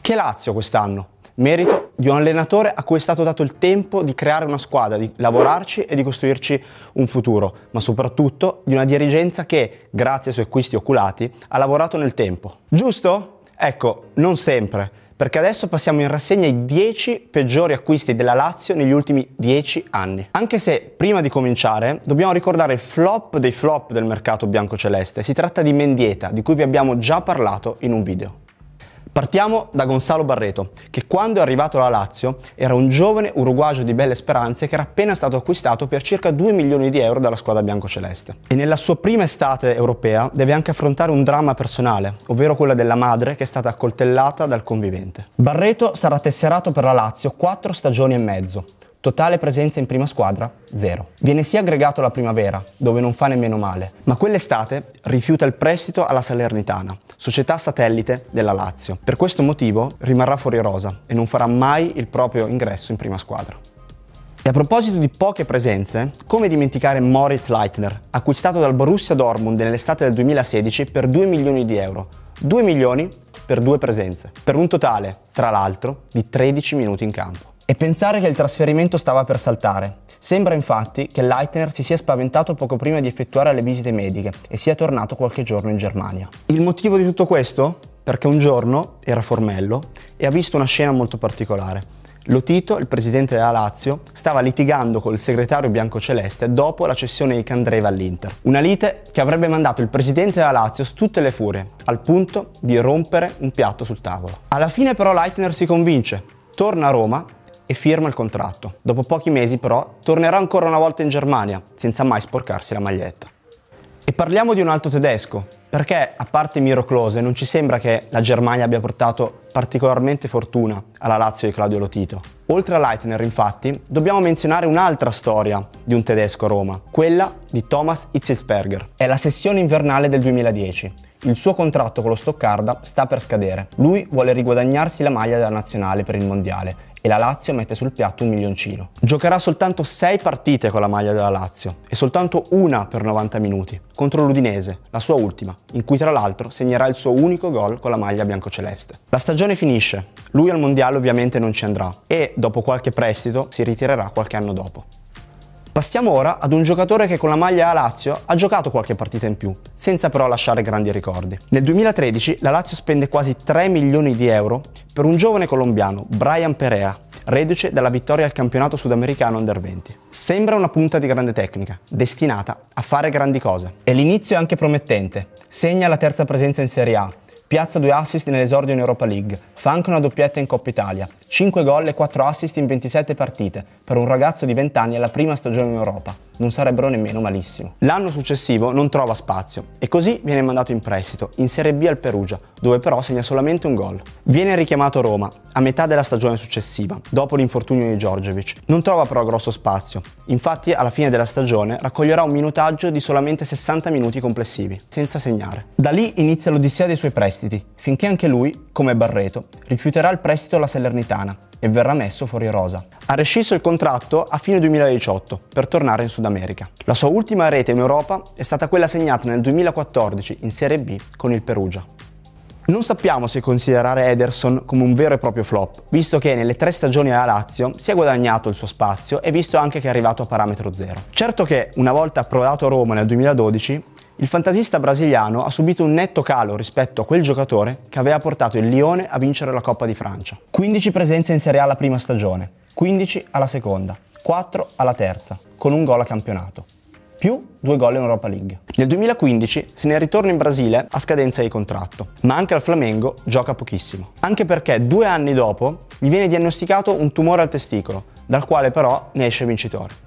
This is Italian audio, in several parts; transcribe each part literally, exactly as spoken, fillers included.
Che Lazio quest'anno? Merito di un allenatore a cui è stato dato il tempo di creare una squadra, di lavorarci e di costruirci un futuro, ma soprattutto di una dirigenza che, grazie ai suoi acquisti oculati, ha lavorato nel tempo. Giusto? Ecco, non sempre, perché adesso passiamo in rassegna i dieci peggiori acquisti della Lazio negli ultimi dieci anni. Anche se, prima di cominciare, dobbiamo ricordare il flop dei flop del mercato biancoceleste. Si tratta di Mendieta, di cui vi abbiamo già parlato in un video. Partiamo da Gonzalo Barreto, che quando è arrivato alla Lazio era un giovane uruguagio di belle speranze che era appena stato acquistato per circa due milioni di euro dalla squadra biancoceleste. E nella sua prima estate europea deve anche affrontare un dramma personale, ovvero quella della madre che è stata accoltellata dal convivente. Barreto sarà tesserato per la Lazio quattro stagioni e mezzo. Totale presenza in prima squadra, zero. Viene sì aggregato alla primavera, dove non fa nemmeno male, ma quell'estate rifiuta il prestito alla Salernitana, società satellite della Lazio. Per questo motivo rimarrà fuori rosa e non farà mai il proprio ingresso in prima squadra. E a proposito di poche presenze, come dimenticare Moritz Leitner, acquistato dal Borussia Dortmund nell'estate del duemilasedici per due milioni di euro. due milioni per due presenze, per un totale, tra l'altro, di tredici minuti in campo. E pensare che il trasferimento stava per saltare. Sembra infatti che Leitner si sia spaventato poco prima di effettuare le visite mediche e sia tornato qualche giorno in Germania. Il motivo di tutto questo? Perché un giorno era Formello e ha visto una scena molto particolare. Lotito, il presidente della Lazio, stava litigando col segretario biancoceleste dopo la cessione di Candreva all'Inter. Una lite che avrebbe mandato il presidente della Lazio su tutte le furie, al punto di rompere un piatto sul tavolo. Alla fine però Leitner si convince, torna a Roma e firma il contratto. Dopo pochi mesi però tornerà ancora una volta in Germania, senza mai sporcarsi la maglietta. E parliamo di un altro tedesco, perché a parte Miro Klose non ci sembra che la Germania abbia portato particolarmente fortuna alla Lazio di Claudio Lotito. Oltre a Leitner, infatti, dobbiamo menzionare un'altra storia di un tedesco a Roma, quella di Thomas Hitzelsperger. È la sessione invernale del duemiladieci. Il suo contratto con lo Stoccarda sta per scadere. Lui vuole riguadagnarsi la maglia della nazionale per il mondiale e la Lazio mette sul piatto un milioncino. Giocherà soltanto sei partite con la maglia della Lazio e soltanto una per novanta minuti, contro l'Udinese, la sua ultima, in cui tra l'altro segnerà il suo unico gol con la maglia biancoceleste. La stagione finisce, lui al mondiale ovviamente non ci andrà e dopo qualche prestito si ritirerà qualche anno dopo. Passiamo ora ad un giocatore che con la maglia della Lazio ha giocato qualche partita in più, senza però lasciare grandi ricordi. Nel duemilatredici la Lazio spende quasi tre milioni di euro per un giovane colombiano, Bryan Perea, reduce dalla vittoria al campionato sudamericano under venti. Sembra una punta di grande tecnica, destinata a fare grandi cose. E l'inizio è anche promettente, segna la terza presenza in Serie A, piazza due assist nell'esordio in Europa League, fa anche una doppietta in Coppa Italia, cinque gol e quattro assist in ventisette partite, per un ragazzo di venti anni alla prima stagione in Europa. Non sarebbero nemmeno malissimo. L'anno successivo non trova spazio e così viene mandato in prestito, in Serie B al Perugia, dove però segna solamente un gol. Viene richiamato a Roma, a metà della stagione successiva, dopo l'infortunio di Djordjevic. Non trova però grosso spazio, infatti alla fine della stagione raccoglierà un minutaggio di solamente sessanta minuti complessivi, senza segnare. Da lì inizia l'odissea dei suoi prestiti, finché anche lui, come Barreto, rifiuterà il prestito alla Salernitana e verrà messo fuori rosa. Ha rescisso il contratto a fine duemiladiciotto per tornare in Sud America. La sua ultima rete in Europa è stata quella segnata nel duemilaquattordici in Serie B con il Perugia. Non sappiamo se considerare Ederson come un vero e proprio flop, visto che nelle tre stagioni alla Lazio si è guadagnato il suo spazio e visto anche che è arrivato a parametro zero. Certo che, una volta approdato a Roma nel duemiladodici, il fantasista brasiliano ha subito un netto calo rispetto a quel giocatore che aveva portato il Lione a vincere la Coppa di Francia. quindici presenze in Serie A alla prima stagione, quindici alla seconda, quattro alla terza, con un gol a campionato, più due gol in Europa League. Nel duemilaquindici se ne ritorna in Brasile a scadenza di contratto, ma anche al Flamengo gioca pochissimo. Anche perché due anni dopo gli viene diagnosticato un tumore al testicolo, dal quale però ne esce vincitore.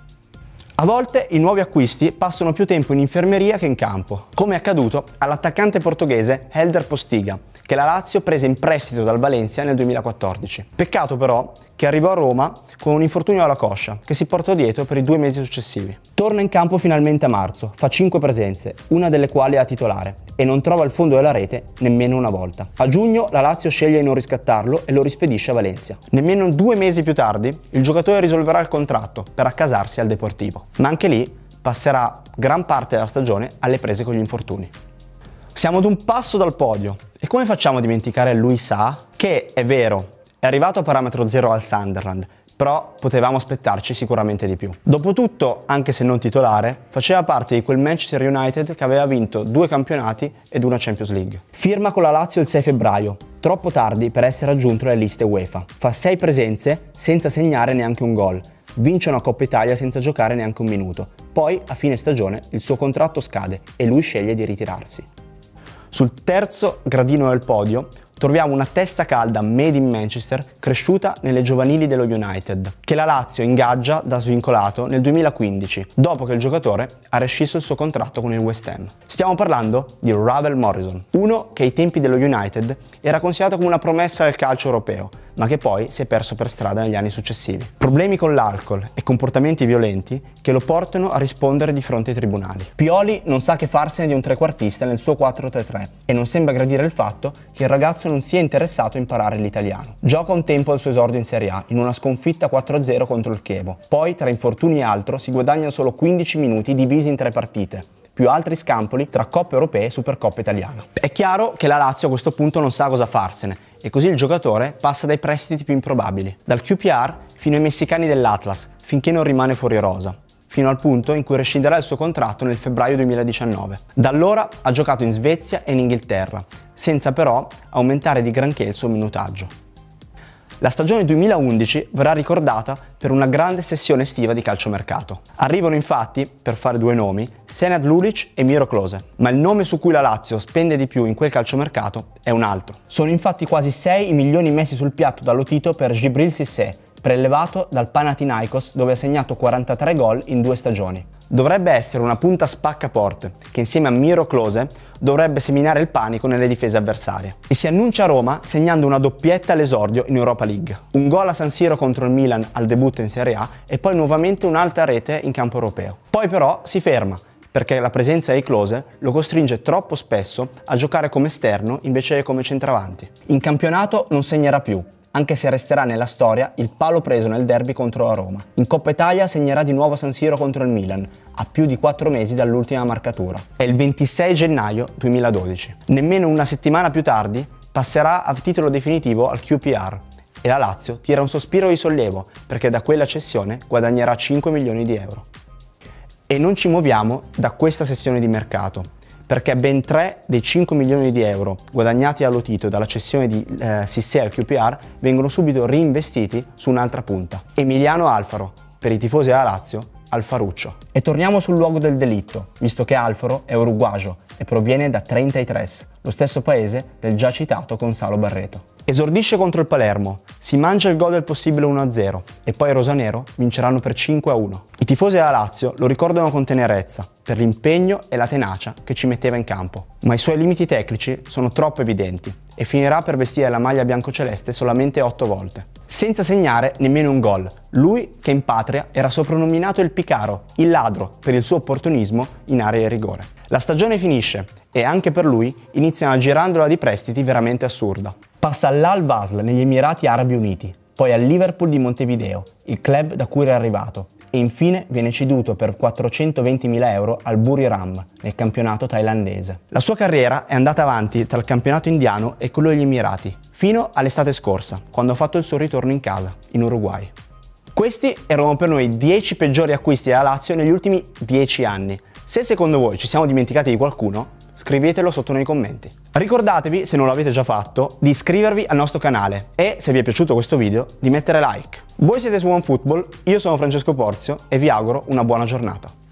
A volte i nuovi acquisti passano più tempo in infermeria che in campo, come è accaduto all'attaccante portoghese Helder Postiga, che la Lazio prese in prestito dal Valencia nel duemilaquattordici. Peccato però che arrivò a Roma con un infortunio alla coscia, che si portò dietro per i due mesi successivi. Torna in campo finalmente a marzo, fa cinque presenze, una delle quali a titolare, e non trova il fondo della rete nemmeno una volta. A giugno la Lazio sceglie di non riscattarlo e lo rispedisce a Valencia. Nemmeno due mesi più tardi il giocatore risolverà il contratto per accasarsi al Deportivo, ma anche lì passerà gran parte della stagione alle prese con gli infortuni. Siamo ad un passo dal podio e come facciamo a dimenticare Louis Saha, che è vero, è arrivato a parametro zero al Sunderland, però potevamo aspettarci sicuramente di più. Dopotutto, anche se non titolare, faceva parte di quel Manchester United che aveva vinto due campionati ed una Champions League. Firma con la Lazio il sei febbraio, troppo tardi per essere aggiunto alle liste UEFA. Fa sei presenze senza segnare neanche un gol. Vince una Coppa Italia senza giocare neanche un minuto. Poi, a fine stagione, il suo contratto scade e lui sceglie di ritirarsi. Sul terzo gradino del podio troviamo una testa calda made in Manchester cresciuta nelle giovanili dello United, che la Lazio ingaggia da svincolato nel duemilaquindici, dopo che il giocatore ha rescisso il suo contratto con il West Ham. Stiamo parlando di Ravel Morrison, uno che ai tempi dello United era considerato come una promessa del calcio europeo, ma che poi si è perso per strada negli anni successivi. Problemi con l'alcol e comportamenti violenti che lo portano a rispondere di fronte ai tribunali. Pioli non sa che farsene di un trequartista nel suo quattro tre tre e non sembra gradire il fatto che il ragazzo non sia interessato a imparare l'italiano. Gioca un tempo al suo esordio in Serie A in una sconfitta quattro a zero contro il Chievo. Poi, tra infortuni e altro, si guadagna solo quindici minuti divisi in tre partite, più altri scampoli tra Coppe Europee e Supercoppa Italiana. È chiaro che la Lazio a questo punto non sa cosa farsene e così il giocatore passa dai prestiti più improbabili, dal Q P R fino ai messicani dell'Atlas, finché non rimane fuori rosa, fino al punto in cui rescinderà il suo contratto nel febbraio duemiladiciannove. Da allora ha giocato in Svezia e in Inghilterra, senza però aumentare di granché il suo minutaggio. La stagione duemilaundici verrà ricordata per una grande sessione estiva di calciomercato. Arrivano infatti, per fare due nomi, Senad Lulic e Miro Klose, ma il nome su cui la Lazio spende di più in quel calciomercato è un altro. Sono infatti quasi sei i milioni messi sul piatto da Lotito per Djibril Cissé, prelevato dal Panathinaikos dove ha segnato quarantatré gol in due stagioni. Dovrebbe essere una punta spaccaporte che insieme a Miro Klose dovrebbe seminare il panico nelle difese avversarie. E si annuncia a Roma segnando una doppietta all'esordio in Europa League. Un gol a San Siro contro il Milan al debutto in Serie A e poi nuovamente un'altra rete in campo europeo. Poi però si ferma, perché la presenza di Klose lo costringe troppo spesso a giocare come esterno invece che come centravanti. In campionato non segnerà più, anche se resterà nella storia il palo preso nel derby contro la Roma. In Coppa Italia segnerà di nuovo a San Siro contro il Milan, a più di quattro mesi dall'ultima marcatura. È il ventisei gennaio duemiladodici. Nemmeno una settimana più tardi passerà a titolo definitivo al Q P R e la Lazio tira un sospiro di sollievo perché da quella cessione guadagnerà cinque milioni di euro. E non ci muoviamo da questa sessione di mercato, perché ben tre dei cinque milioni di euro guadagnati a Lotito dalla cessione di eh, Cissé al Q P R vengono subito reinvestiti su un'altra punta. Emiliano Alfaro, per i tifosi della Lazio, Alfaruccio. E torniamo sul luogo del delitto, visto che Alfaro è uruguagio e proviene da Treinta y Tres, lo stesso paese del già citato Gonzalo Barreto. Esordisce contro il Palermo, si mangia il gol del possibile uno a zero e poi i rosanero vinceranno per cinque a uno. I tifosi della Lazio lo ricordano con tenerezza per l'impegno e la tenacia che ci metteva in campo, ma i suoi limiti tecnici sono troppo evidenti e finirà per vestire la maglia biancoceleste solamente otto volte, senza segnare nemmeno un gol. Lui che in patria era soprannominato il Picaro, il ladro, per il suo opportunismo in area di rigore. La stagione finisce e anche per lui inizia una girandola di prestiti veramente assurda. Passa all'Al Wasl negli Emirati Arabi Uniti, poi al Liverpool di Montevideo, il club da cui era arrivato, e infine viene ceduto per quattrocentoventimila euro al Buriram nel campionato thailandese. La sua carriera è andata avanti tra il campionato indiano e quello degli Emirati, fino all'estate scorsa, quando ha fatto il suo ritorno in casa, in Uruguay. Questi erano per noi i dieci peggiori acquisti della Lazio negli ultimi dieci anni. Se secondo voi ci siamo dimenticati di qualcuno, scrivetelo sotto nei commenti. Ricordatevi, se non l'avete già fatto, di iscrivervi al nostro canale e, se vi è piaciuto questo video, di mettere like. Voi siete su OneFootball, io sono Francesco Porzio e vi auguro una buona giornata.